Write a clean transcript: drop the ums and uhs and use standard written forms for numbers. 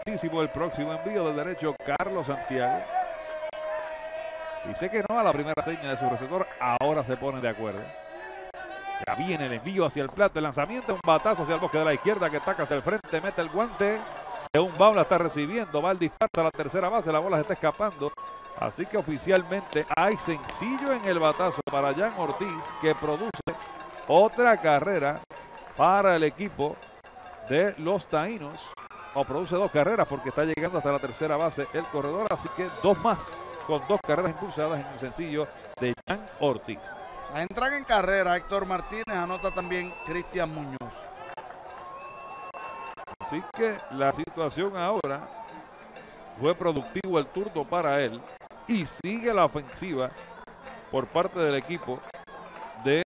Importantísimo el próximo envío del derecho, Carlos Santiago. Dice que no a la primera seña de su receptor. Ahora se ponen de acuerdo. Ya viene el envío hacia el plato. El lanzamiento, un batazo hacia el bosque de la izquierda que taca hacia el frente. Mete el guante. De un bound la está recibiendo. Va el disparo a la tercera base. La bola se está escapando. Así que oficialmente hay sencillo en el batazo para Jan Ortiz, que produce otra carrera para el equipo de los taínos. O produce 2 carreras porque está llegando hasta la tercera base el corredor. Así que 2 más con 2 carreras impulsadas en el sencillo de Jan Ortiz. Entran en carrera Héctor Martínez, anota también Cristian Muñoz. Así que la situación ahora fue productivo el turno para él y sigue la ofensiva por parte del equipo